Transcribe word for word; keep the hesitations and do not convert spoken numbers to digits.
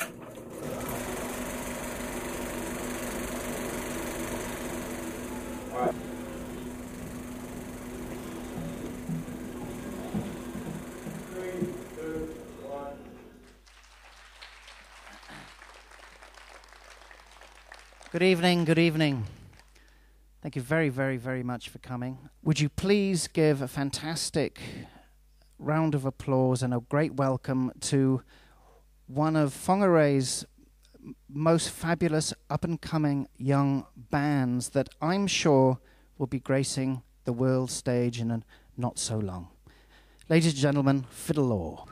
Good evening, good evening. Thank you very, very, very much for coming. Would you please give a fantastic round of applause and a great welcome to one of Whangarei's most fabulous up-and-coming young bands that I'm sure will be gracing the world stage in a not so long. Ladies and gentlemen, Fiddlelore.